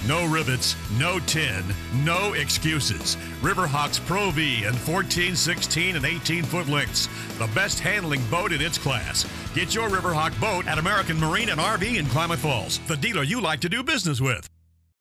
No rivets, no tin, no excuses. Riverhawk's ProV and 14, 16, and 18-foot lengths. The best handling boat in its class. Get your Riverhawk boat at American Marine and RV in Klamath Falls, the dealer you like to do business with.